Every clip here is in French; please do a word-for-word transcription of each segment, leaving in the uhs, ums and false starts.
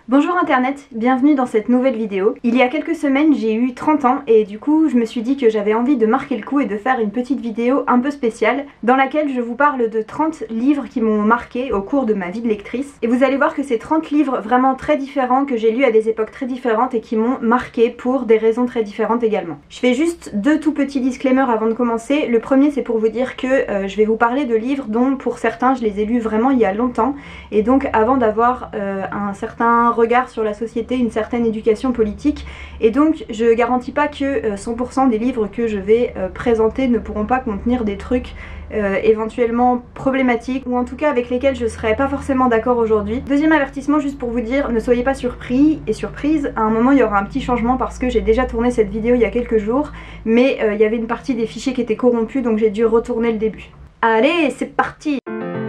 Bonjour internet, bienvenue dans cette nouvelle vidéo. Il y a quelques semaines j'ai eu trente ans et du coup je me suis dit que j'avais envie de marquer le coup et de faire une petite vidéo un peu spéciale dans laquelle je vous parle de trente livres qui m'ont marqué au cours de ma vie de lectrice. Et vous allez voir que c'est trente livres vraiment très différents que j'ai lus à des époques très différentes et qui m'ont marqué pour des raisons très différentes également. Je fais juste deux tout petits disclaimers avant de commencer. Le premier c'est pour vous dire que euh, je vais vous parler de livres dont pour certains je les ai lus vraiment il y a longtemps et donc avant d'avoir euh, un certain regard sur la société, une certaine éducation politique, et donc je garantis pas que cent pour cent des livres que je vais euh, présenter ne pourront pas contenir des trucs euh, éventuellement problématiques ou en tout cas avec lesquels je serais pas forcément d'accord aujourd'hui. Deuxième avertissement juste pour vous dire, ne soyez pas surpris et surprise, à un moment il y aura un petit changement parce que j'ai déjà tourné cette vidéo il y a quelques jours, mais euh, il y avait une partie des fichiers qui étaient corrompus donc j'ai dû retourner le début. Allez, c'est parti!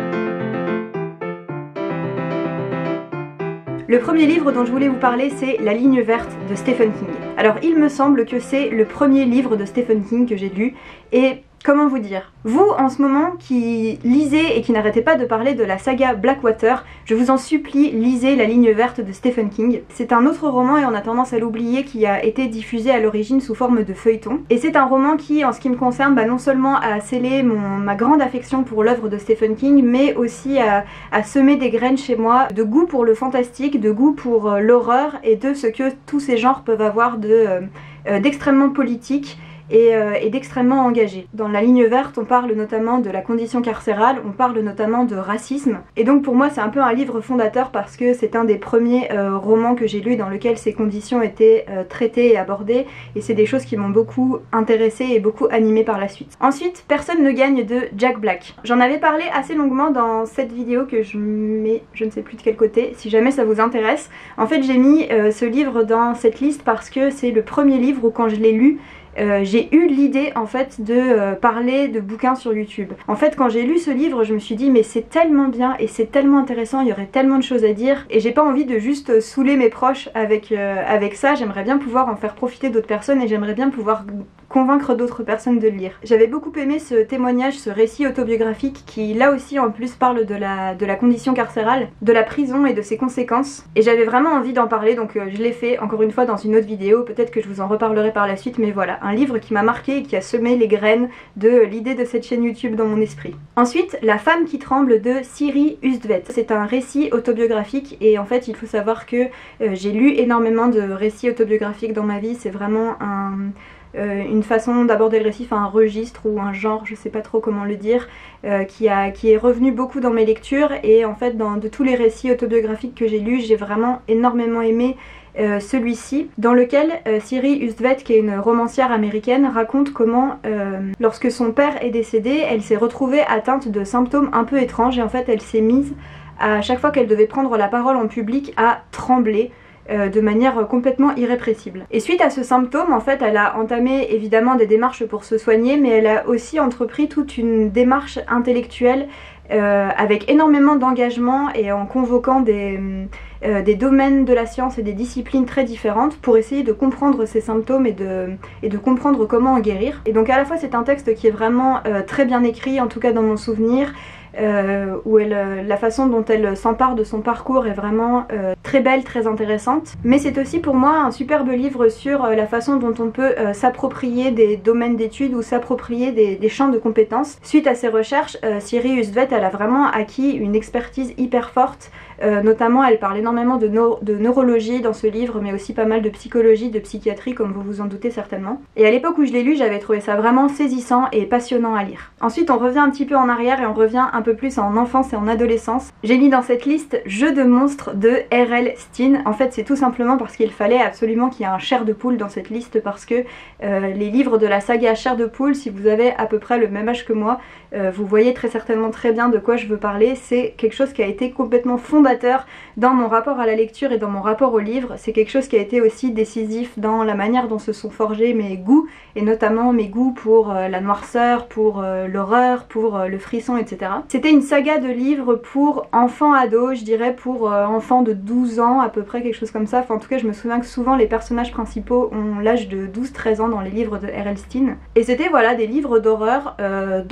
Le premier livre dont je voulais vous parler, c'est La ligne verte de Stephen King. Alors il me semble que c'est le premier livre de Stephen King que j'ai lu et comment vous dire, vous en ce moment qui lisez et qui n'arrêtez pas de parler de la saga Blackwater, je vous en supplie, lisez La ligne verte de Stephen King. C'est un autre roman et on a tendance à l'oublier qui a été diffusé à l'origine sous forme de feuilleton. Et c'est un roman qui, en ce qui me concerne, bah non seulement a scellé mon, ma grande affection pour l'œuvre de Stephen King, mais aussi a, a semé des graines chez moi de goût pour le fantastique, de goût pour euh, l'horreur et de ce que tous ces genres peuvent avoir de, euh, euh, d'extrêmement politique et, euh, et d'extrêmement engagé. Dans La ligne verte, on parle notamment de la condition carcérale, on parle notamment de racisme, et donc pour moi c'est un peu un livre fondateur parce que c'est un des premiers euh, romans que j'ai lu dans lequel ces conditions étaient euh, traitées et abordées, et c'est des choses qui m'ont beaucoup intéressée et beaucoup animée par la suite. Ensuite, Personne ne gagne de Jack Black. J'en avais parlé assez longuement dans cette vidéo que je mets, je ne sais plus de quel côté, si jamais ça vous intéresse. En fait j'ai mis euh, ce livre dans cette liste parce que c'est le premier livre où quand je l'ai lu, Euh, j'ai eu l'idée en fait de euh, parler de bouquins sur YouTube. En fait quand j'ai lu ce livre je me suis dit mais c'est tellement bien et c'est tellement intéressant, il y aurait tellement de choses à dire et j'ai pas envie de juste saouler mes proches avec, euh, avec ça, j'aimerais bien pouvoir en faire profiter d'autres personnes et j'aimerais bien pouvoir convaincre d'autres personnes de le lire. J'avais beaucoup aimé ce témoignage, ce récit autobiographique qui là aussi en plus parle de la, de la condition carcérale, de la prison et de ses conséquences, et j'avais vraiment envie d'en parler donc euh, je l'ai fait encore une fois dans une autre vidéo, peut-être que je vous en reparlerai par la suite, mais voilà, un livre qui m'a marqué et qui a semé les graines de l'idée de cette chaîne YouTube dans mon esprit. Ensuite, La femme qui tremble de Siri Hustvedt. C'est un récit autobiographique et en fait il faut savoir que euh, j'ai lu énormément de récits autobiographiques dans ma vie, c'est vraiment un... Euh, une façon d'aborder le récit, enfin un registre ou un genre, je sais pas trop comment le dire, euh, qui, a, qui est revenu beaucoup dans mes lectures, et en fait dans de tous les récits autobiographiques que j'ai lus, j'ai vraiment énormément aimé euh, celui-ci, dans lequel euh, Siri Hustvedt, qui est une romancière américaine, raconte comment euh, lorsque son père est décédé, elle s'est retrouvée atteinte de symptômes un peu étranges et en fait elle s'est mise, à chaque fois qu'elle devait prendre la parole en public, à trembler de manière complètement irrépressible. Et suite à ce symptôme, en fait, elle a entamé évidemment des démarches pour se soigner, mais elle a aussi entrepris toute une démarche intellectuelle euh, avec énormément d'engagement et en convoquant des, euh, des domaines de la science et des disciplines très différentes pour essayer de comprendre ces symptômes et de, et de comprendre comment en guérir. Et donc à la fois c'est un texte qui est vraiment euh, très bien écrit, en tout cas dans mon souvenir, Euh, où elle, euh, la façon dont elle s'empare de son parcours est vraiment euh, très belle, très intéressante. Mais c'est aussi pour moi un superbe livre sur euh, la façon dont on peut euh, s'approprier des domaines d'études ou s'approprier des, des champs de compétences. Suite à ses recherches, euh, Siri Hustvedt, elle a vraiment acquis une expertise hyper forte. Euh, notamment elle parle énormément de, neuro de neurologie dans ce livre, mais aussi pas mal de psychologie, de psychiatrie comme vous vous en doutez certainement. Et à l'époque où je l'ai lu, j'avais trouvé ça vraiment saisissant et passionnant à lire. Ensuite on revient un petit peu en arrière et on revient un peu plus en enfance et en adolescence. J'ai mis dans cette liste Jeu de monstres de R L Stine. En fait c'est tout simplement parce qu'il fallait absolument qu'il y ait un chair de poule dans cette liste, parce que euh, les livres de la saga Chair de poule, si vous avez à peu près le même âge que moi, euh, vous voyez très certainement très bien de quoi je veux parler. C'est quelque chose qui a été complètement fondateur dans mon rapport à la lecture et dans mon rapport au livre. C'est quelque chose qui a été aussi décisif dans la manière dont se sont forgés mes goûts, et notamment mes goûts pour euh, la noirceur, pour euh, l'horreur, pour euh, le frisson, et cetera. C'était une saga de livres pour enfants ados, je dirais pour euh, enfants de douze ans à peu près, quelque chose comme ça. Enfin en tout cas je me souviens que souvent les personnages principaux ont l'âge de douze treize ans dans les livres de R L Stine. Et c'était voilà des livres d'horreur euh, dans lesquels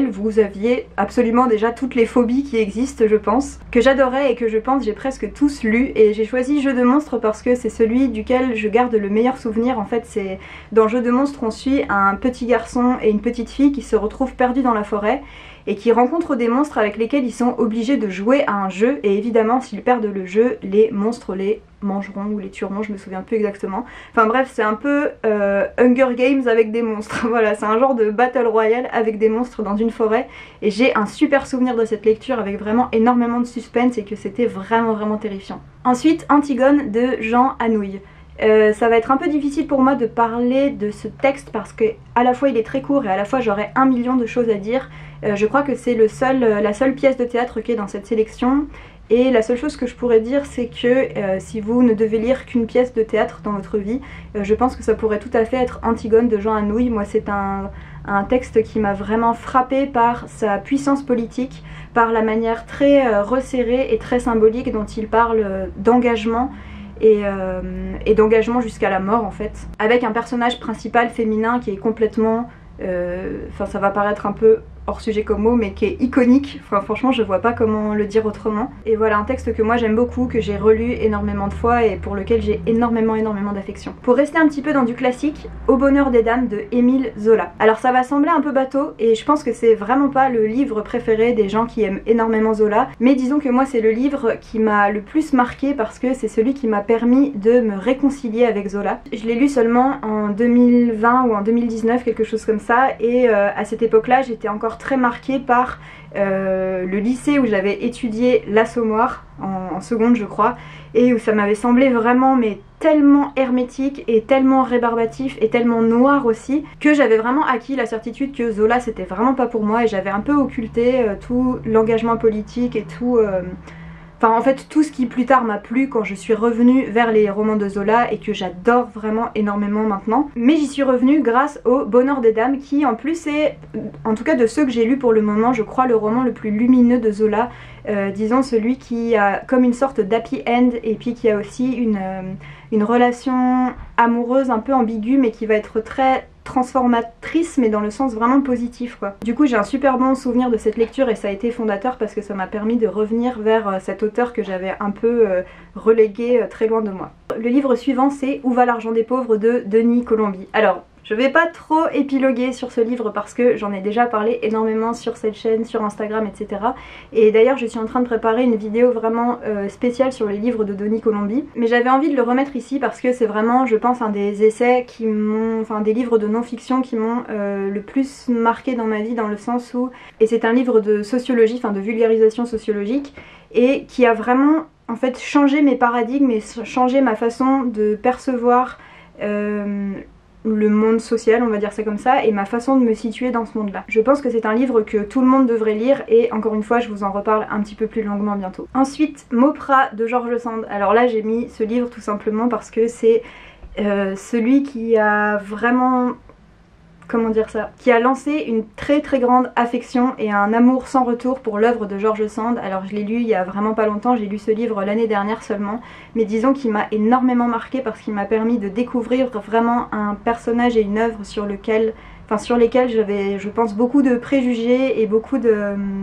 lequel vous aviez absolument déjà toutes les phobies qui existent, je pense, que j'adorais et que je pense j'ai presque tous lu. Et j'ai choisi Jeu de monstres parce que c'est celui duquel je garde le meilleur souvenir. En fait, c'est dans Jeu de monstres, on suit un petit garçon et une petite fille qui se retrouvent perdus dans la forêt et qui rencontrent des monstres avec lesquels ils sont obligés de jouer à un jeu, et évidemment s'ils perdent le jeu, les monstres les mangeront ou les tueront, je me souviens plus exactement. Enfin bref, c'est un peu euh, Hunger Games avec des monstres, voilà, c'est un genre de Battle Royale avec des monstres dans une forêt, et j'ai un super souvenir de cette lecture avec vraiment énormément de suspense et que c'était vraiment vraiment terrifiant. Ensuite, Antigone de Jean Anouilh. Euh, ça va être un peu difficile pour moi de parler de ce texte parce que à la fois il est très court et à la fois j'aurais un million de choses à dire. Euh, je crois que c'est le seul, la seule pièce de théâtre qui est dans cette sélection, et la seule chose que je pourrais dire c'est que euh, si vous ne devez lire qu'une pièce de théâtre dans votre vie, euh, je pense que ça pourrait tout à fait être Antigone de Jean Anouilh. Moi c'est un, un texte qui m'a vraiment frappée par sa puissance politique, par la manière très euh, resserrée et très symbolique dont il parle euh, d'engagement et, euh, et d'engagement jusqu'à la mort en fait, avec un personnage principal féminin qui est complètement, euh, enfin ça va paraître un peu hors sujet comme mot, mais qui est iconique. Enfin franchement je vois pas comment le dire autrement. Et voilà un texte que moi j'aime beaucoup, que j'ai relu énormément de fois et pour lequel j'ai énormément énormément d'affection. Pour rester un petit peu dans du classique, Au bonheur des dames de Émile Zola. Alors ça va sembler un peu bateau et je pense que c'est vraiment pas le livre préféré des gens qui aiment énormément Zola, mais disons que moi c'est le livre qui m'a le plus marqué parce que c'est celui qui m'a permis de me réconcilier avec Zola. Je l'ai lu seulement en deux mille vingt ou en deux mille dix-neuf, quelque chose comme ça, et euh, à cette époque là j'étais encore très marquée par euh, le lycée où j'avais étudié l'Assommoir en, en seconde je crois, et où ça m'avait semblé vraiment mais tellement hermétique et tellement rébarbatif et tellement noir aussi, que j'avais vraiment acquis la certitude que Zola c'était vraiment pas pour moi, et j'avais un peu occulté euh, tout l'engagement politique et tout... Euh, Enfin en fait tout ce qui plus tard m'a plu quand je suis revenue vers les romans de Zola et que j'adore vraiment énormément maintenant. Mais j'y suis revenue grâce au Bonheur des dames qui en plus est, en tout cas de ceux que j'ai lus pour le moment, je crois le roman le plus lumineux de Zola. Euh, disons celui qui a comme une sorte d'happy end et puis qui a aussi une, euh, une relation amoureuse un peu ambiguë mais qui va être très transformatrice mais dans le sens vraiment positif quoi. Du coup j'ai un super bon souvenir de cette lecture et ça a été fondateur parce que ça m'a permis de revenir vers euh, cet auteur que j'avais un peu euh, relégué euh, très loin de moi. Le livre suivant c'est Où va l'argent des pauvres de Denis Colombi. Alors je vais pas trop épiloguer sur ce livre parce que j'en ai déjà parlé énormément sur cette chaîne, sur Instagram, et cetera. Et d'ailleurs je suis en train de préparer une vidéo vraiment euh, spéciale sur les livres de Denis Colombi. Mais j'avais envie de le remettre ici parce que c'est vraiment, je pense, un des essais qui m'ont... Enfin des livres de non-fiction qui m'ont euh, le plus marqué dans ma vie, dans le sens où... Et c'est un livre de sociologie, enfin de vulgarisation sociologique, et qui a vraiment en fait changé mes paradigmes et changé ma façon de percevoir... Euh, le monde social, on va dire ça comme ça, et ma façon de me situer dans ce monde-là. Je pense que c'est un livre que tout le monde devrait lire et encore une fois je vous en reparle un petit peu plus longuement bientôt. Ensuite, Mauprat de George Sand. Alors là j'ai mis ce livre tout simplement parce que c'est euh, celui qui a vraiment... comment dire ça, qui a lancé une très très grande affection et un amour sans retour pour l'œuvre de George Sand. Alors je l'ai lu il y a vraiment pas longtemps, j'ai lu ce livre l'année dernière seulement, mais disons qu'il m'a énormément marqué parce qu'il m'a permis de découvrir vraiment un personnage et une œuvre sur lequel, enfin sur lesquels j'avais, je pense, beaucoup de préjugés et beaucoup de...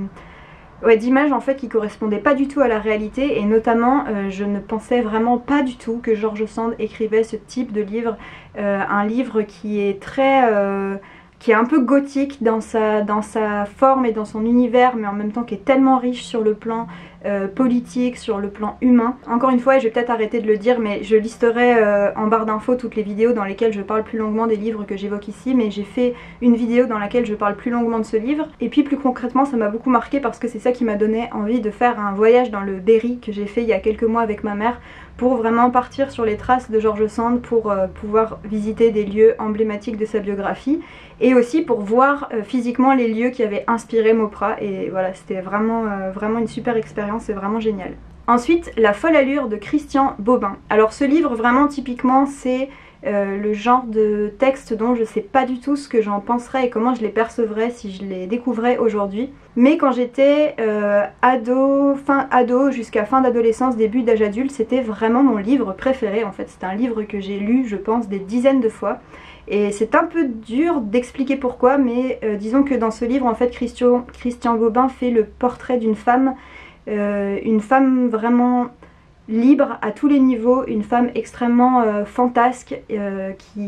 Ouais, d'images en fait qui correspondaient pas du tout à la réalité, et notamment euh, je ne pensais vraiment pas du tout que George Sand écrivait ce type de livre, euh, un livre qui est très... Euh, qui est un peu gothique dans sa, dans sa forme et dans son univers, mais en même temps qui est tellement riche sur le plan euh, politique, sur le plan humain. Encore une fois, et je vais peut-être arrêter de le dire, mais je listerai euh, en barre d'infos toutes les vidéos dans lesquelles je parle plus longuement des livres que j'évoque ici, mais j'ai fait une vidéo dans laquelle je parle plus longuement de ce livre. Et puis plus concrètement, ça m'a beaucoup marqué parce que c'est ça qui m'a donné envie de faire un voyage dans le Berry que j'ai fait il y a quelques mois avec ma mère, pour vraiment partir sur les traces de George Sand, pour euh, pouvoir visiter des lieux emblématiques de sa biographie, et aussi pour voir euh, physiquement les lieux qui avaient inspiré Mauprat, et voilà, c'était vraiment, euh, vraiment une super expérience, c'est vraiment génial. Ensuite, La folle allure de Christian Bobin. Alors ce livre vraiment typiquement c'est euh, le genre de texte dont je sais pas du tout ce que j'en penserais et comment je les percevrais si je les découvrais aujourd'hui. Mais quand j'étais euh, ado, fin ado jusqu'à fin d'adolescence, début d'âge adulte, c'était vraiment mon livre préféré en fait. C'est un livre que j'ai lu, je pense, des dizaines de fois. Et c'est un peu dur d'expliquer pourquoi, mais euh, disons que dans ce livre, en fait, Christian, Christian Bobin fait le portrait d'une femme, euh, une femme vraiment libre à tous les niveaux, une femme extrêmement euh, fantasque, euh, qui...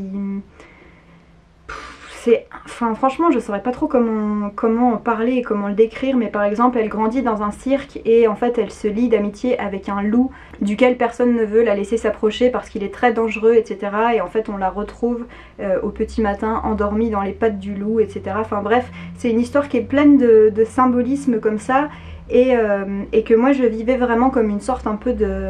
C'est... Enfin, franchement, je saurais pas trop comment, comment en parler et comment le décrire, mais par exemple, elle grandit dans un cirque et en fait, elle se lie d'amitié avec un loup duquel personne ne veut la laisser s'approcher parce qu'il est très dangereux, et cetera. Et en fait, on la retrouve euh, au petit matin endormie dans les pattes du loup, et cetera. Enfin bref, c'est une histoire qui est pleine de, de symbolisme comme ça et, euh, et que moi, je vivais vraiment comme une sorte un peu de,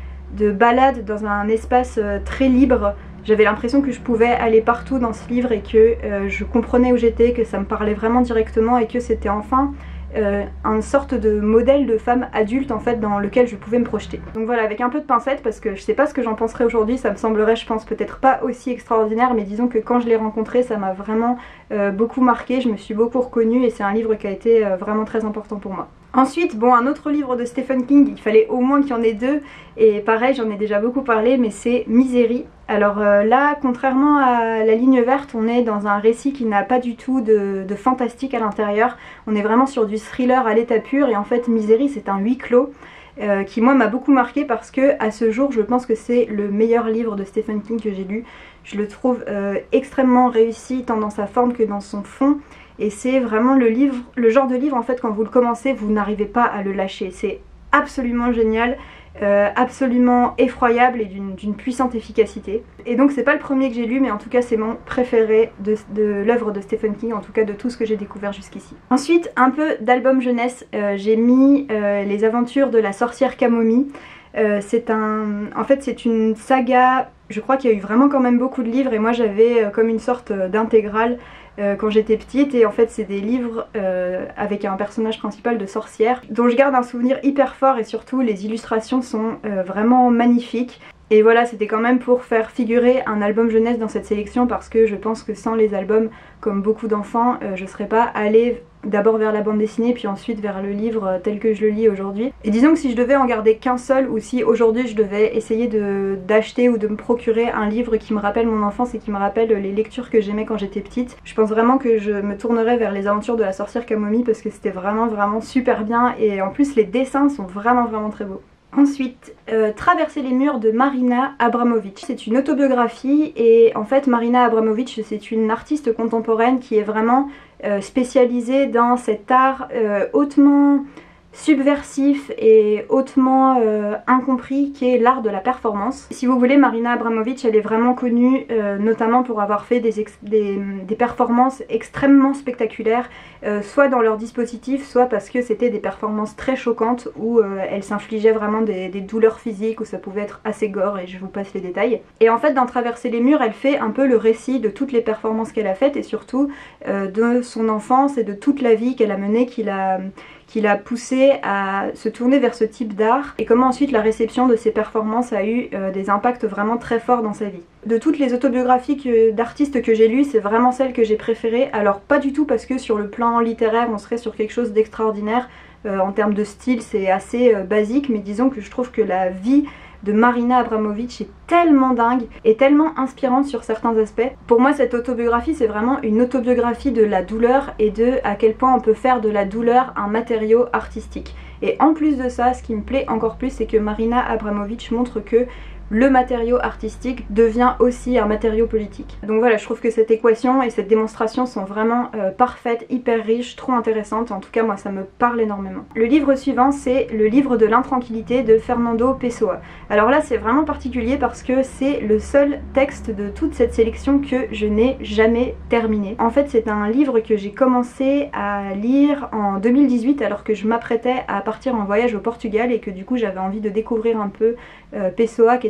de balade dans un espace euh, très libre. J'avais l'impression que je pouvais aller partout dans ce livre et que euh, je comprenais où j'étais, que ça me parlait vraiment directement et que c'était enfin euh, une sorte de modèle de femme adulte en fait dans lequel je pouvais me projeter. Donc voilà, avec un peu de pincette parce que je sais pas ce que j'en penserais aujourd'hui, ça me semblerait je pense peut-être pas aussi extraordinaire, mais disons que quand je l'ai rencontré ça m'a vraiment euh, beaucoup marqué, je me suis beaucoup reconnue et c'est un livre qui a été euh, vraiment très important pour moi. Ensuite, bon, un autre livre de Stephen King, il fallait au moins qu'il y en ait deux, et pareil, j'en ai déjà beaucoup parlé, mais c'est Misery. Alors euh, là, contrairement à La Ligne Verte, on est dans un récit qui n'a pas du tout de, de fantastique à l'intérieur, on est vraiment sur du thriller à l'état pur, et en fait Misery c'est un huis clos, euh, qui moi m'a beaucoup marqué parce que à ce jour, je pense que c'est le meilleur livre de Stephen King que j'ai lu. Je le trouve euh, extrêmement réussi, tant dans sa forme que dans son fond. Et c'est vraiment le livre, le genre de livre en fait quand vous le commencez vous n'arrivez pas à le lâcher. C'est absolument génial, euh, absolument effroyable et d'une puissante efficacité. Et donc c'est pas le premier que j'ai lu mais en tout cas c'est mon préféré de, de l'œuvre de Stephen King, en tout cas de tout ce que j'ai découvert jusqu'ici. Ensuite un peu d'album jeunesse, euh, j'ai mis euh, Les aventures de la sorcière Camomille. Euh, c'est un... En fait c'est une saga, je crois qu'il y a eu vraiment quand même beaucoup de livres et moi j'avais euh, comme une sorte d'intégrale euh, quand j'étais petite et en fait c'est des livres euh, avec un personnage principal de sorcière dont je garde un souvenir hyper fort et surtout les illustrations sont euh, vraiment magnifiques. Et voilà, c'était quand même pour faire figurer un album jeunesse dans cette sélection parce que je pense que sans les albums, comme beaucoup d'enfants, euh, je serais pas allée d'abord vers la bande dessinée puis ensuite vers le livre tel que je le lis aujourd'hui. Et disons que si je devais en garder qu'un seul ou si aujourd'hui je devais essayer d'acheter ou de me procurer un livre qui me rappelle mon enfance et qui me rappelle les lectures que j'aimais quand j'étais petite, je pense vraiment que je me tournerais vers Les aventures de la sorcière Camomille parce que c'était vraiment vraiment super bien et en plus les dessins sont vraiment vraiment très beaux. Ensuite, euh, Traverser les murs de Marina Abramović. C'est une autobiographie et en fait Marina Abramović c'est une artiste contemporaine qui est vraiment euh, spécialisée dans cet art euh, hautement subversif et hautement euh, incompris qui est l'art de la performance. Si vous voulez, Marina Abramović elle est vraiment connue euh, notamment pour avoir fait des, des, des performances extrêmement spectaculaires, euh, soit dans leur dispositif, soit parce que c'était des performances très choquantes où euh, elle s'infligeait vraiment des, des douleurs physiques, où ça pouvait être assez gore et je vous passe les détails. Et en fait dans Traverser les murs elle fait un peu le récit de toutes les performances qu'elle a faites et surtout euh, de son enfance et de toute la vie qu'elle a menée, qu'il a qui l'a poussé à se tourner vers ce type d'art et comment ensuite la réception de ses performances a eu euh, des impacts vraiment très forts dans sa vie. De toutes les autobiographies d'artistes que j'ai lues, c'est vraiment celle que j'ai préférée. Alors pas du tout parce que sur le plan littéraire on serait sur quelque chose d'extraordinaire, euh, en termes de style c'est assez euh, basique, mais disons que je trouve que la vie de Marina Abramović est tellement dingue et tellement inspirante sur certains aspects. Pour moi cette autobiographie c'est vraiment une autobiographie de la douleur et de à quel point on peut faire de la douleur un matériau artistique. Et en plus de ça, ce qui me plaît encore plus c'est que Marina Abramović montre que le matériau artistique devient aussi un matériau politique. Donc voilà, je trouve que cette équation et cette démonstration sont vraiment euh, parfaites, hyper riches, trop intéressantes. En tout cas, moi, ça me parle énormément. Le livre suivant, c'est Le livre de l'intranquillité de Fernando Pessoa. Alors là, c'est vraiment particulier parce que c'est le seul texte de toute cette sélection que je n'ai jamais terminé. En fait, c'est un livre que j'ai commencé à lire en deux mille dix-huit alors que je m'apprêtais à partir en voyage au Portugal et que du coup, j'avais envie de découvrir un peu euh, Pessoa, qui est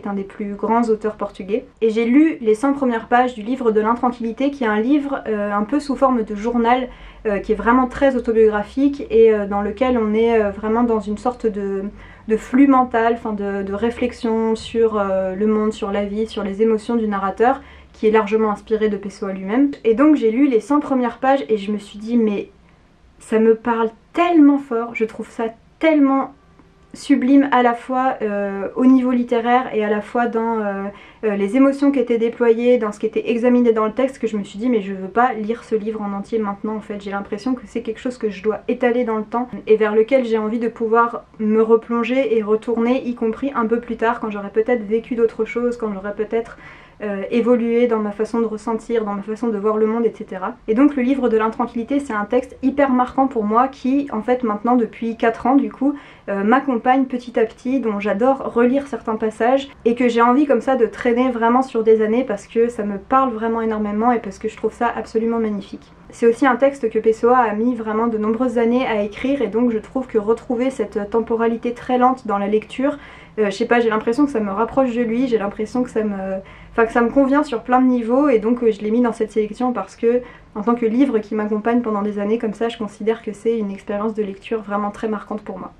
est un des plus grands auteurs portugais. Et j'ai lu les cent premières pages du livre de l'intranquillité, qui est un livre euh, un peu sous forme de journal, euh, qui est vraiment très autobiographique et euh, dans lequel on est euh, vraiment dans une sorte de, de flux mental, enfin de, de réflexion sur euh, le monde, sur la vie, sur les émotions du narrateur, qui est largement inspiré de Pessoa lui-même. Et donc j'ai lu les cent premières pages et je me suis dit mais ça me parle tellement fort, je trouve ça tellement sublime à la fois euh, au niveau littéraire et à la fois dans euh, euh, les émotions qui étaient déployées, dans ce qui était examiné dans le texte, que je me suis dit mais je veux pas lire ce livre en entier maintenant en fait. J'ai l'impression que c'est quelque chose que je dois étaler dans le temps et vers lequel j'ai envie de pouvoir me replonger et retourner, y compris un peu plus tard quand j'aurais peut-être vécu d'autres choses, quand j'aurais peut-être Euh, évoluer dans ma façon de ressentir, dans ma façon de voir le monde, et cetera. Et donc le livre de l'intranquillité, c'est un texte hyper marquant pour moi qui, en fait, maintenant depuis quatre ans du coup, euh, m'accompagne petit à petit, dont j'adore relire certains passages et que j'ai envie comme ça de traîner vraiment sur des années parce que ça me parle vraiment énormément et parce que je trouve ça absolument magnifique. C'est aussi un texte que Pessoa a mis vraiment de nombreuses années à écrire et donc je trouve que retrouver cette temporalité très lente dans la lecture, euh, je sais pas, j'ai l'impression que ça me rapproche de lui, j'ai l'impression que ça me... Enfin, que ça me convient sur plein de niveaux et donc euh, je l'ai mis dans cette sélection parce que en tant que livre qui m'accompagne pendant des années comme ça, je considère que c'est une expérience de lecture vraiment très marquante pour moi.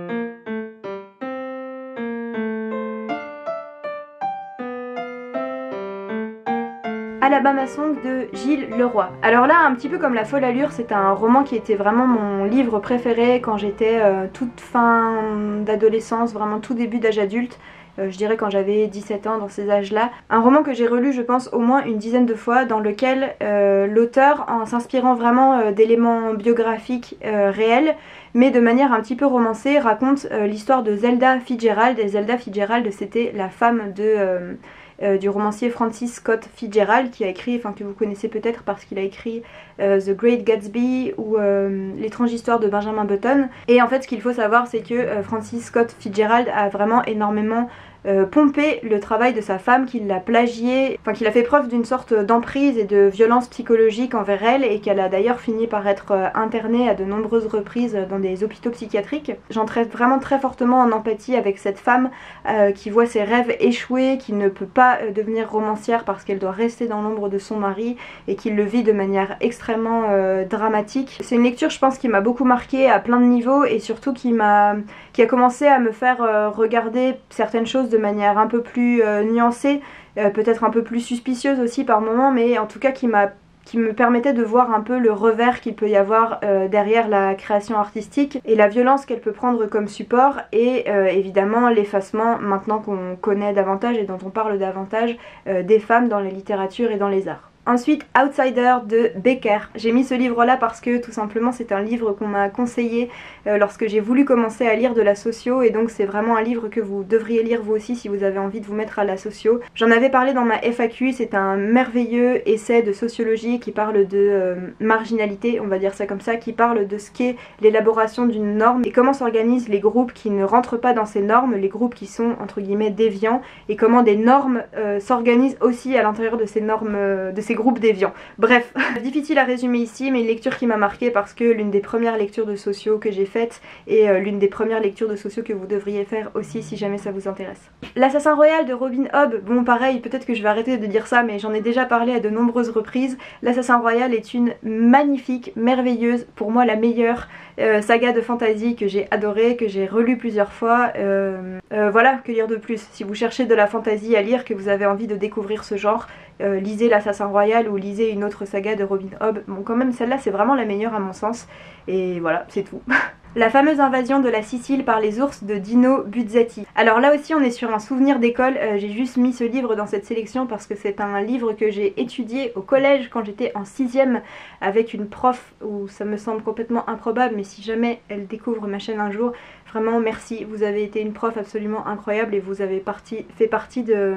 Alabama Song de Gilles Leroy. Alors là, un petit peu comme La Folle Allure, c'est un roman qui était vraiment mon livre préféré quand j'étais euh, toute fin d'adolescence, vraiment tout début d'âge adulte. Euh, je dirais quand j'avais dix-sept ans, dans ces âges-là. Un roman que j'ai relu, je pense, au moins une dizaine de fois, dans lequel euh, l'auteur, en s'inspirant vraiment euh, d'éléments biographiques euh, réels, mais de manière un petit peu romancée, raconte euh, l'histoire de Zelda Fitzgerald. Et Zelda Fitzgerald, c'était la femme de... Euh, Euh, du romancier Francis Scott Fitzgerald qui a écrit, enfin que vous connaissez peut-être parce qu'il a écrit euh, The Great Gatsby ou euh, L'étrange histoire de Benjamin Button. Et en fait ce qu'il faut savoir c'est que euh, Francis Scott Fitzgerald a vraiment énormément euh, pompé le travail de sa femme, qu'il l'a plagié, enfin qu'il a fait preuve d'une sorte d'emprise et de violence psychologique envers elle et qu'elle a d'ailleurs fini par être euh, internée à de nombreuses reprises dans des hôpitaux psychiatriques. J'entre vraiment très fortement en empathie avec cette femme euh, qui voit ses rêves échouer, qui ne peut pas euh, devenir romancière parce qu'elle doit rester dans l'ombre de son mari et qui le vit de manière extrêmement euh, dramatique. C'est une lecture je pense qui m'a beaucoup marquée à plein de niveaux et surtout qui m'a qui a commencé à me faire euh, regarder certaines choses de manière un peu plus euh, nuancée, euh, peut-être un peu plus suspicieuse aussi par moments, mais en tout cas qui m'a qui me permettait de voir un peu le revers qu'il peut y avoir euh, derrière la création artistique et la violence qu'elle peut prendre comme support et euh, évidemment l'effacement, maintenant qu'on connaît davantage et dont on parle davantage, euh, des femmes dans la littérature et dans les arts. Ensuite, Outsider de Becker. J'ai mis ce livre là parce que tout simplement c'est un livre qu'on m'a conseillé euh, lorsque j'ai voulu commencer à lire de la socio et donc c'est vraiment un livre que vous devriez lire vous aussi si vous avez envie de vous mettre à la socio. J'en avais parlé dans ma F A Q, c'est un merveilleux essai de sociologie qui parle de euh, marginalité, on va dire ça comme ça, qui parle de ce qu'est l'élaboration d'une norme et comment s'organisent les groupes qui ne rentrent pas dans ces normes, les groupes qui sont entre guillemets déviants et comment des normes euh, s'organisent aussi à l'intérieur de ces normes, euh, de ces groupe déviant. Bref, difficile à résumer ici, mais une lecture qui m'a marquée parce que l'une des premières lectures de socio que j'ai faites et euh, l'une des premières lectures de socio que vous devriez faire aussi si jamais ça vous intéresse. L'Assassin Royal de Robin Hobb, bon pareil, peut-être que je vais arrêter de dire ça, mais j'en ai déjà parlé à de nombreuses reprises. L'Assassin Royal est une magnifique, merveilleuse, pour moi la meilleure euh, saga de fantasy que j'ai adorée, que j'ai relue plusieurs fois. Euh, euh, voilà, que lire de plus? Si vous cherchez de la fantasy à lire, que vous avez envie de découvrir ce genre, euh, lisez l'Assassin Royal ou lisez une autre saga de Robin Hobb. Bon quand même celle-là c'est vraiment la meilleure à mon sens et voilà c'est tout. La fameuse invasion de la Sicile par les ours de Dino Buzzati. Alors là aussi on est sur un souvenir d'école, euh, j'ai juste mis ce livre dans cette sélection parce que c'est un livre que j'ai étudié au collège quand j'étais en sixième avec une prof où ça me semble complètement improbable, mais si jamais elle découvre ma chaîne un jour, vraiment merci, vous avez été une prof absolument incroyable et vous avez parti, fait partie de...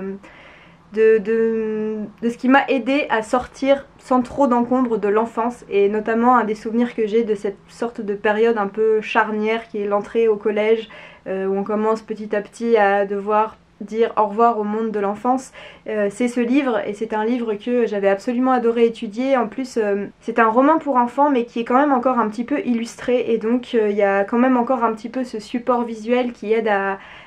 De, de, de ce qui m'a aidé à sortir sans trop d'encombre de l'enfance et notamment un des souvenirs que j'ai de cette sorte de période un peu charnière qui est l'entrée au collège euh, où on commence petit à petit à devoir dire au revoir au monde de l'enfance. Euh, c'est ce livre et c'est un livre que j'avais absolument adoré étudier. En plus euh, c'est un roman pour enfants mais qui est quand même encore un petit peu illustré et donc il euh, y a quand même encore un petit peu ce support visuel qui aide à,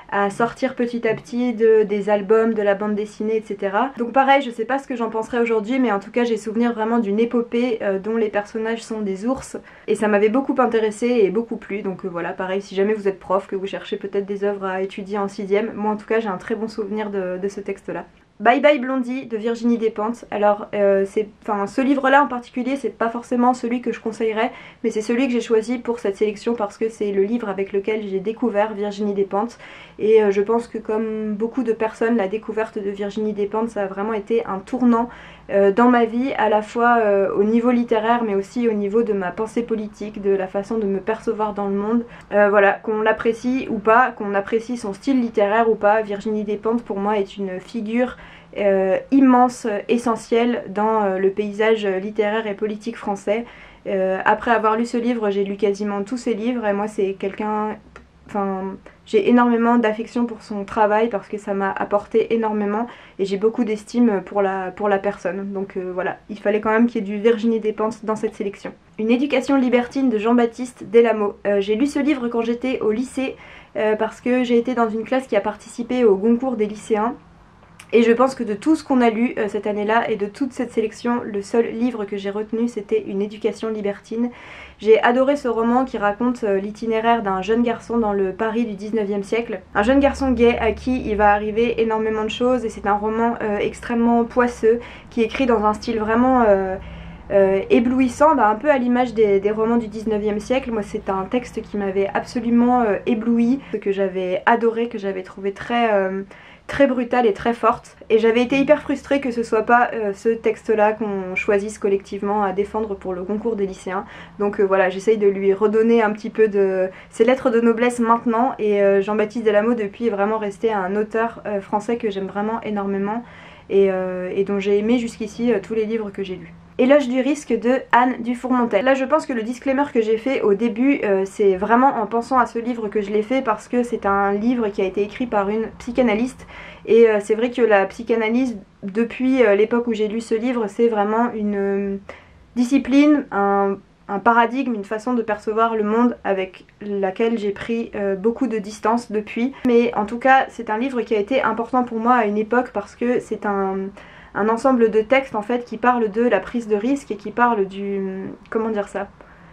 à sortir petit à petit de, des albums, de la bande dessinée, et cetera. Donc pareil, je sais pas ce que j'en penserai aujourd'hui, mais en tout cas j'ai souvenir vraiment d'une épopée euh, dont les personnages sont des ours, et ça m'avait beaucoup intéressée et beaucoup plu. Donc euh, voilà, pareil, si jamais vous êtes prof, que vous cherchez peut-être des œuvres à étudier en sixième, moi en tout cas j'ai un très bon souvenir de, de ce texte-là. Bye Bye Blondie de Virginie Despentes. Alors euh, c'est, enfin, ce livre là en particulier c'est pas forcément celui que je conseillerais, mais c'est celui que j'ai choisi pour cette sélection parce que c'est le livre avec lequel j'ai découvert Virginie Despentes, et euh, je pense que comme beaucoup de personnes, la découverte de Virginie Despentes ça a vraiment été un tournant euh, dans ma vie, à la fois euh, au niveau littéraire mais aussi au niveau de ma pensée politique, de la façon de me percevoir dans le monde. Euh, voilà, qu'on l'apprécie ou pas, qu'on apprécie son style littéraire ou pas, Virginie Despentes pour moi est une figure Euh, immense, essentiel dans euh, le paysage littéraire et politique français. Euh, après avoir lu ce livre, j'ai lu quasiment tous ses livres, et moi c'est quelqu'un... Enfin, j'ai énormément d'affection pour son travail parce que ça m'a apporté énormément, et j'ai beaucoup d'estime pour la, pour la personne. Donc euh, voilà, il fallait quand même qu'il y ait du Virginie Despentes dans cette sélection. Une éducation libertine de Jean-Baptiste Delamo. Euh, j'ai lu ce livre quand j'étais au lycée euh, parce que j'ai été dans une classe qui a participé au concours des lycéens. Et je pense que de tout ce qu'on a lu euh, cette année-là et de toute cette sélection, le seul livre que j'ai retenu c'était Une éducation libertine. J'ai adoré ce roman qui raconte euh, l'itinéraire d'un jeune garçon dans le Paris du dix-neuvième siècle. Un jeune garçon gay à qui il va arriver énormément de choses, et c'est un roman euh, extrêmement poisseux qui est écrit dans un style vraiment... Euh, Euh, éblouissant, bah, un peu à l'image des, des romans du dix-neuvième siècle. Moi c'est un texte qui m'avait absolument euh, ébloui, que j'avais adoré, que j'avais trouvé très, euh, très brutale et très forte, et j'avais été hyper frustrée que ce soit pas euh, ce texte là qu'on choisisse collectivement à défendre pour le concours des lycéens. Donc euh, voilà, j'essaye de lui redonner un petit peu de ses lettres de noblesse maintenant, et euh, Jean-Baptiste Delamo depuis est vraiment resté un auteur euh, français que j'aime vraiment énormément, et, euh, et dont j'ai aimé jusqu'ici euh, tous les livres que j'ai lus. Éloge du risque de Anne Dufourmontel. Là je pense que le disclaimer que j'ai fait au début euh, c'est vraiment en pensant à ce livre que je l'ai fait, parce que c'est un livre qui a été écrit par une psychanalyste, et euh, c'est vrai que la psychanalyse depuis euh, l'époque où j'ai lu ce livre c'est vraiment une euh, discipline, un, un paradigme, une façon de percevoir le monde avec laquelle j'ai pris euh, beaucoup de distance depuis. Mais en tout cas c'est un livre qui a été important pour moi à une époque parce que c'est un... un ensemble de textes en fait qui parlent de la prise de risque et qui parlent du... comment dire ça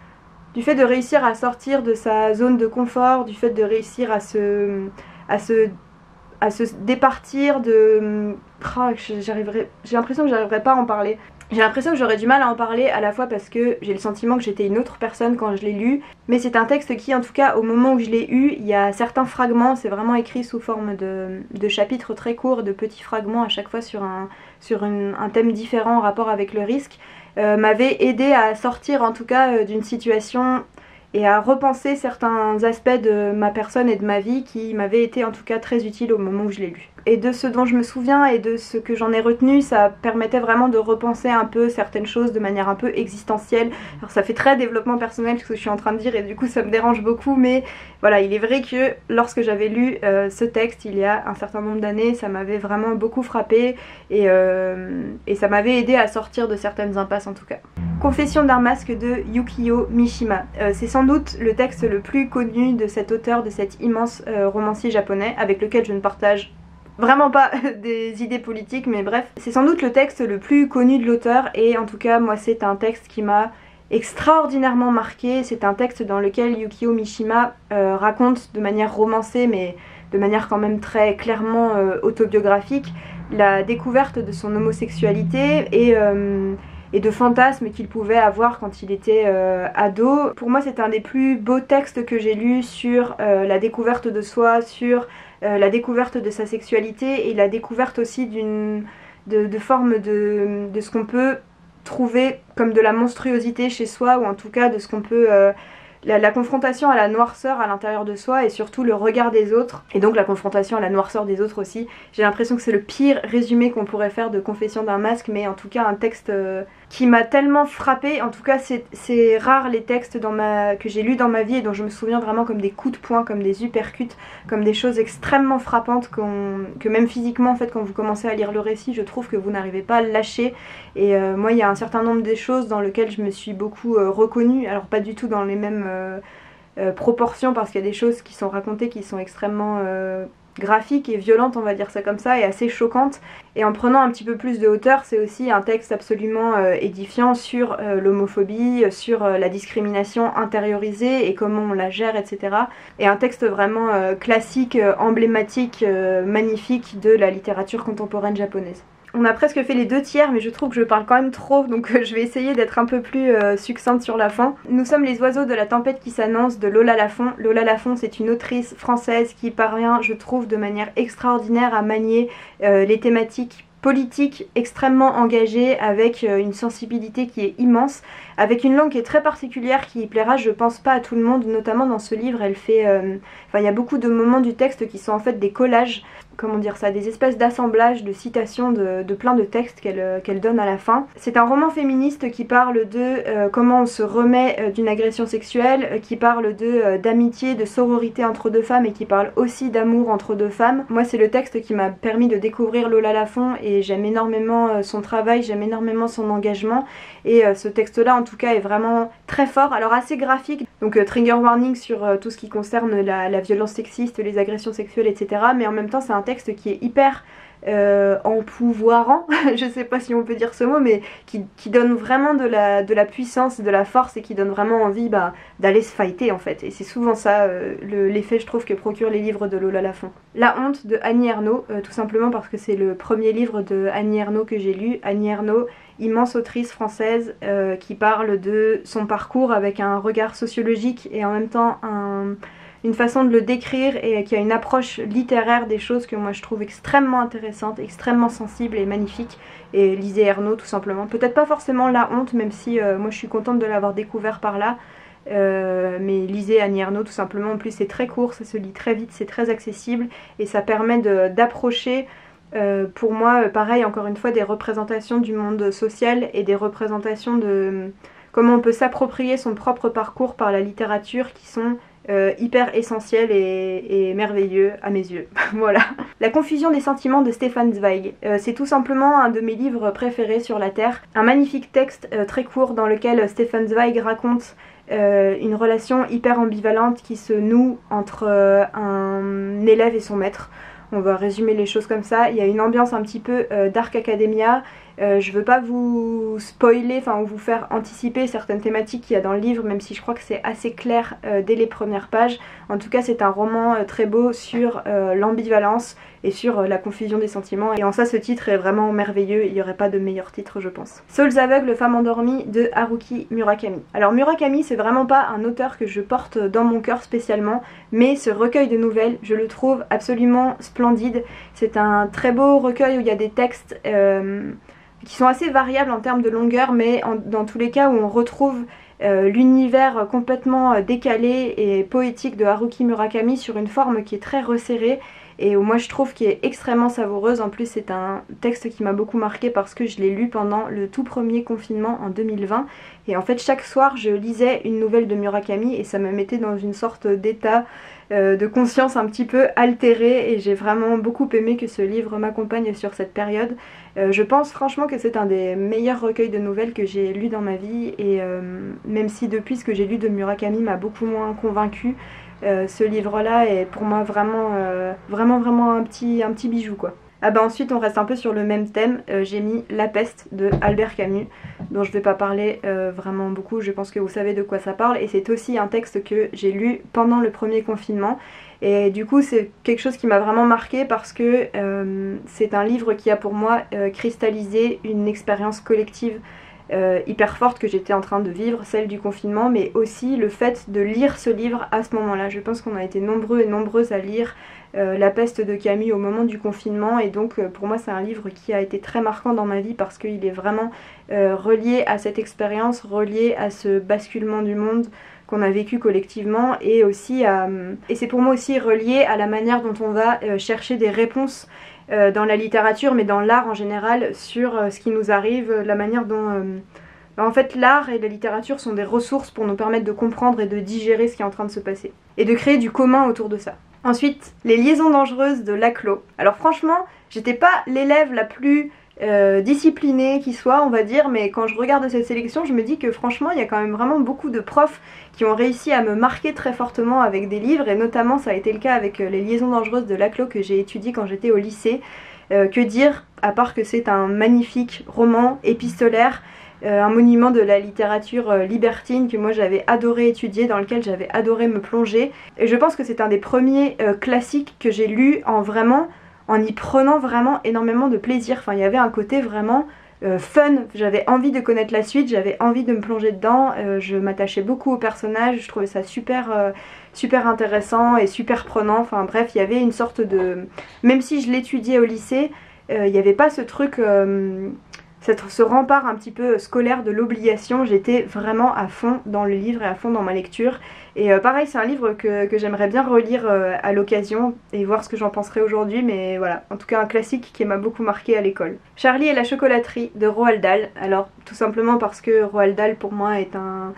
du fait de réussir à sortir de sa zone de confort, du fait de réussir à se... à se... à se départir de... Oh, j'arriverai... j'ai l'impression que j'arriverai pas à en parler. J'ai l'impression que j'aurais du mal à en parler, à la fois parce que j'ai le sentiment que j'étais une autre personne quand je l'ai lu, mais c'est un texte qui en tout cas au moment où je l'ai eu, il y a certains fragments, c'est vraiment écrit sous forme de, de chapitres très courts, de petits fragments à chaque fois sur un, sur une, un thème différent en rapport avec le risque, euh, m'avait aidé à sortir en tout cas euh, d'une situation et à repenser certains aspects de ma personne et de ma vie qui m'avaient été en tout cas très utiles au moment où je l'ai lu. Et de ce dont je me souviens et de ce que j'en ai retenu, ça permettait vraiment de repenser un peu certaines choses de manière un peu existentielle. Alors ça fait très développement personnel ce que je suis en train de dire et du coup ça me dérange beaucoup, mais voilà, il est vrai que lorsque j'avais lu euh, ce texte il y a un certain nombre d'années, ça m'avait vraiment beaucoup frappée, et, euh, et ça m'avait aidé à sortir de certaines impasses en tout cas. Confession d'un masque de Yukio Mishima. Euh, c'est sans doute le texte le plus connu de cet auteur, de cet immense euh, romancier japonais, avec lequel je ne partage vraiment pas des idées politiques, mais bref. C'est sans doute le texte le plus connu de l'auteur, et en tout cas moi c'est un texte qui m'a extraordinairement marqué. C'est un texte dans lequel Yukio Mishima euh, raconte de manière romancée, mais de manière quand même très clairement euh, autobiographique, la découverte de son homosexualité et... Euh, et de fantasmes qu'il pouvait avoir quand il était euh, ado. Pour moi c'est un des plus beaux textes que j'ai lus sur euh, la découverte de soi, sur euh, la découverte de sa sexualité et la découverte aussi d'une de, de forme de, de ce qu'on peut trouver comme de la monstruosité chez soi, ou en tout cas de ce qu'on peut... Euh, La, la confrontation à la noirceur à l'intérieur de soi, et surtout le regard des autres, et donc la confrontation à la noirceur des autres aussi. J'ai l'impression que c'est le pire résumé qu'on pourrait faire de Confession d'un masque, mais en tout cas un texte euh, qui m'a tellement frappée. En tout cas c'est rare les textes dans ma, que j'ai lus dans ma vie et dont je me souviens vraiment comme des coups de poing, comme des uppercuts, comme des choses extrêmement frappantes qu'on, que même physiquement en fait quand vous commencez à lire le récit, je trouve que vous n'arrivez pas à le lâcher. Et euh, moi il y a un certain nombre de choses dans lesquelles je me suis beaucoup euh, reconnue, alors pas du tout dans les mêmes... Euh, Euh, proportions, parce qu'il y a des choses qui sont racontées qui sont extrêmement euh, graphique et violente, on va dire ça comme ça, et assez choquante. Et en prenant un petit peu plus de hauteur, c'est aussi un texte absolument euh, édifiant sur euh, l'homophobie, sur euh, la discrimination intériorisée et comment on la gère, et cetera. Et un texte vraiment euh, classique, euh, emblématique, euh, magnifique de la littérature contemporaine japonaise. On a presque fait les deux tiers, mais je trouve que je parle quand même trop, donc euh, je vais essayer d'être un peu plus euh, succincte sur la fin. Nous sommes les oiseaux de la tempête qui s'annonce de Lola Lafont. Lola Lafont, c'est une autrice française qui parvient, je trouve, de manière extraordinaire à manier euh, les thématiques politique extrêmement engagée, avec une sensibilité qui est immense, avec une langue qui est très particulière qui plaira je pense pas à tout le monde, notamment dans ce livre elle fait, euh... enfin il y a beaucoup de moments du texte qui sont en fait des collages, comment dire ça, des espèces d'assemblages de citations de, de plein de textes qu'elle qu'elle donne à la fin. C'est un roman féministe qui parle de euh, comment on se remet euh, d'une agression sexuelle, euh, qui parle de euh, d'amitié, de sororité entre deux femmes et qui parle aussi d'amour entre deux femmes. Moi c'est le texte qui m'a permis de découvrir Lola Lafont et j'aime énormément euh, son travail, j'aime énormément son engagement et euh, ce texte là en tout cas est vraiment très fort, alors assez graphique, donc euh, trigger warning sur euh, tout ce qui concerne la, la violence sexiste, les agressions sexuelles, et cetera. Mais en même temps c'est un texte qui est hyper euh, empouvoirant, je sais pas si on peut dire ce mot, mais qui, qui donne vraiment de la, de la puissance, de la force et qui donne vraiment envie bah, d'aller se fighter en fait. Et c'est souvent ça euh, l'effet je trouve que procurent les livres de Lola Lafont. La honte de Annie Ernaux, euh, tout simplement parce que c'est le premier livre de Annie Ernaux que j'ai lu. Annie Ernaux, immense autrice française euh, qui parle de son parcours avec un regard sociologique et en même temps un... une façon de le décrire et qui a une approche littéraire des choses que moi je trouve extrêmement intéressante, extrêmement sensible et magnifique. Et lisez Ernaux tout simplement. Peut-être pas forcément La honte, même si euh, moi je suis contente de l'avoir découvert par là. Euh, mais lisez Annie Ernaux tout simplement. En plus c'est très court, ça se lit très vite, c'est très accessible et ça permet d'approcher euh, pour moi pareil encore une fois des représentations du monde social et des représentations de comment on peut s'approprier son propre parcours par la littérature qui sont Euh, hyper essentiel et, et merveilleux à mes yeux. Voilà. La confusion des sentiments de Stefan Zweig. Euh, c'est tout simplement un de mes livres préférés sur la Terre. Un magnifique texte euh, très court dans lequel Stefan Zweig raconte euh, une relation hyper ambivalente qui se noue entre euh, un élève et son maître. On va résumer les choses comme ça. Il y a une ambiance un petit peu euh, Dark Academia. Euh, je veux pas vous spoiler, enfin vous faire anticiper certaines thématiques qu'il y a dans le livre, même si je crois que c'est assez clair euh, dès les premières pages. En tout cas c'est un roman euh, très beau sur euh, l'ambivalence et sur euh, la confusion des sentiments. Et en ça ce titre est vraiment merveilleux, il n'y aurait pas de meilleur titre je pense. Saules aveugles, femmes endormies de Haruki Murakami. Alors Murakami c'est vraiment pas un auteur que je porte dans mon cœur spécialement, mais ce recueil de nouvelles je le trouve absolument splendide. C'est un très beau recueil où il y a des textes euh, qui sont assez variables en termes de longueur, mais en, dans tous les cas où on retrouve euh, l'univers complètement décalé et poétique de Haruki Murakami sur une forme qui est très resserrée et où moi je trouve qui est extrêmement savoureuse. En plus c'est un texte qui m'a beaucoup marqué parce que je l'ai lu pendant le tout premier confinement en deux mille vingt et en fait chaque soir je lisais une nouvelle de Murakami et ça me mettait dans une sorte d'état euh, de conscience un petit peu altéré et j'ai vraiment beaucoup aimé que ce livre m'accompagne sur cette période. Euh, je pense franchement que c'est un des meilleurs recueils de nouvelles que j'ai lu dans ma vie et euh, même si depuis ce que j'ai lu de Murakami m'a beaucoup moins convaincue, euh, ce livre là est pour moi vraiment euh, vraiment vraiment un petit, un petit bijou quoi. Ah bah ensuite on reste un peu sur le même thème, euh, j'ai mis La peste de Albert Camus, dont je vais pas parler euh, vraiment beaucoup, je pense que vous savez de quoi ça parle, et c'est aussi un texte que j'ai lu pendant le premier confinement, et du coup c'est quelque chose qui m'a vraiment marqué parce que euh, c'est un livre qui a pour moi euh, cristallisé une expérience collective Euh, hyper forte que j'étais en train de vivre, celle du confinement, mais aussi le fait de lire ce livre à ce moment-là. Je pense qu'on a été nombreux et nombreuses à lire euh, La peste de Camus au moment du confinement et donc euh, pour moi c'est un livre qui a été très marquant dans ma vie parce qu'il est vraiment euh, relié à cette expérience, relié à ce basculement du monde qu'on a vécu collectivement et aussi à, et c'est pour moi aussi relié à la manière dont on va euh, chercher des réponses Euh, dans la littérature mais dans l'art en général sur euh, ce qui nous arrive, la manière dont euh, bah, en fait l'art et la littérature sont des ressources pour nous permettre de comprendre et de digérer ce qui est en train de se passer et de créer du commun autour de ça. Ensuite, Les liaisons dangereuses de Laclos. Alors franchement, j'étais pas l'élève la plus euh, discipliné qui soit, on va dire, mais quand je regarde cette sélection, je me dis que franchement, il y a quand même vraiment beaucoup de profs qui ont réussi à me marquer très fortement avec des livres, et notamment ça a été le cas avec Les Liaisons Dangereuses de Laclos que j'ai étudié quand j'étais au lycée. Euh, que dire, à part que c'est un magnifique roman épistolaire, euh, un monument de la littérature euh, libertine que moi j'avais adoré étudier, dans lequel j'avais adoré me plonger. Et je pense que c'est un des premiers euh, classiques que j'ai lu en vraiment, en y prenant vraiment énormément de plaisir. Enfin, il y avait un côté vraiment euh, fun, j'avais envie de connaître la suite, j'avais envie de me plonger dedans, euh, je m'attachais beaucoup aux personnages, je trouvais ça super... Euh, super intéressant et super prenant, enfin bref, il y avait une sorte de... Même si je l'étudiais au lycée, euh, il n'y avait pas ce truc, euh, cette, ce rempart un petit peu scolaire de l'obligation, j'étais vraiment à fond dans le livre et à fond dans ma lecture. Et euh, pareil, c'est un livre que, que j'aimerais bien relire euh, à l'occasion et voir ce que j'en penserai aujourd'hui, mais voilà, en tout cas un classique qui m'a beaucoup marqué à l'école. Charlie et la chocolaterie de Roald Dahl, alors tout simplement parce que Roald Dahl pour moi est un...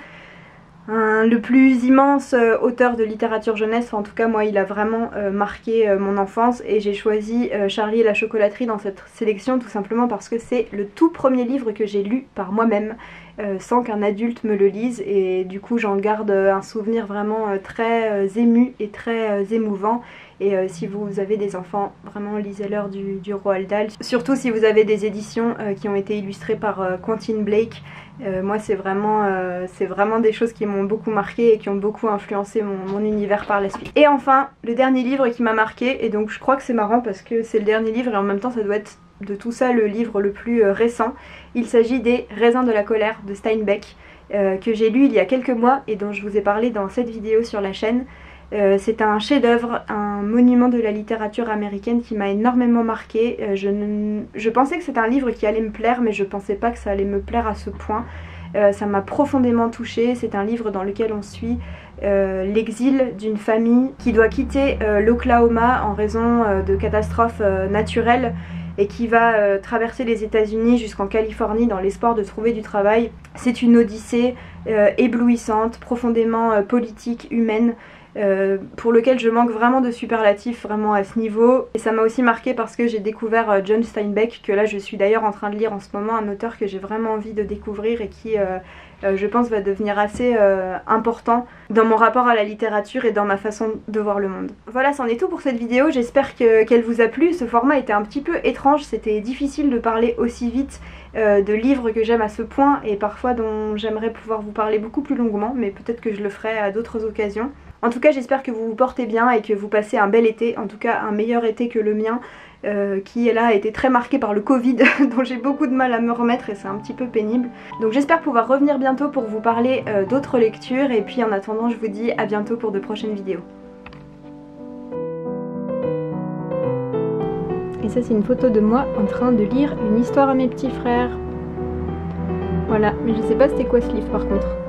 Un, le plus immense euh, auteur de littérature jeunesse, enfin, en tout cas moi il a vraiment euh, marqué euh, mon enfance, et j'ai choisi euh, Charlie et la chocolaterie dans cette sélection tout simplement parce que c'est le tout premier livre que j'ai lu par moi-même euh, sans qu'un adulte me le lise, et du coup j'en garde euh, un souvenir vraiment euh, très euh, ému et très euh, émouvant. Et euh, si vous avez des enfants, vraiment lisez-leur du, du Roald Dahl. Surtout si vous avez des éditions euh, qui ont été illustrées par euh, Quentin Blake. Euh, moi c'est vraiment, euh, c'est vraiment des choses qui m'ont beaucoup marqué et qui ont beaucoup influencé mon, mon univers par la suite. Et enfin, le dernier livre qui m'a marqué, et donc je crois que c'est marrant parce que c'est le dernier livre et en même temps ça doit être de tout ça le livre le plus euh, récent. Il s'agit des Raisins de la colère de Steinbeck, euh, que j'ai lu il y a quelques mois et dont je vous ai parlé dans cette vidéo sur la chaîne. Euh, c'est un chef-d'œuvre, un monument de la littérature américaine qui m'a énormément marqué. Euh, je, ne... je pensais que c'était un livre qui allait me plaire, mais je pensais pas que ça allait me plaire à ce point. Euh, ça m'a profondément touchée. C'est un livre dans lequel on suit euh, l'exil d'une famille qui doit quitter euh, l'Oklahoma en raison euh, de catastrophes euh, naturelles et qui va euh, traverser les États-Unis jusqu'en Californie dans l'espoir de trouver du travail. C'est une odyssée euh, éblouissante, profondément euh, politique, humaine. Euh, pour lequel je manque vraiment de superlatifs vraiment à ce niveau. Et ça m'a aussi marqué parce que j'ai découvert euh, John Steinbeck, que là je suis d'ailleurs en train de lire en ce moment, un auteur que j'ai vraiment envie de découvrir et qui euh, euh, je pense va devenir assez euh, important dans mon rapport à la littérature et dans ma façon de voir le monde. Voilà, c'en est tout pour cette vidéo, j'espère que, qu'elle vous a plu. Ce format était un petit peu étrange, c'était difficile de parler aussi vite euh, de livres que j'aime à ce point et parfois dont j'aimerais pouvoir vous parler beaucoup plus longuement, mais peut-être que je le ferai à d'autres occasions. En tout cas, j'espère que vous vous portez bien et que vous passez un bel été, en tout cas un meilleur été que le mien, euh, qui là a été très marqué par le Covid, dont j'ai beaucoup de mal à me remettre et c'est un petit peu pénible. Donc j'espère pouvoir revenir bientôt pour vous parler euh, d'autres lectures, et puis en attendant, je vous dis à bientôt pour de prochaines vidéos. Et ça, c'est une photo de moi en train de lire une histoire à mes petits frères. Voilà, mais je sais pas c'était quoi ce livre par contre.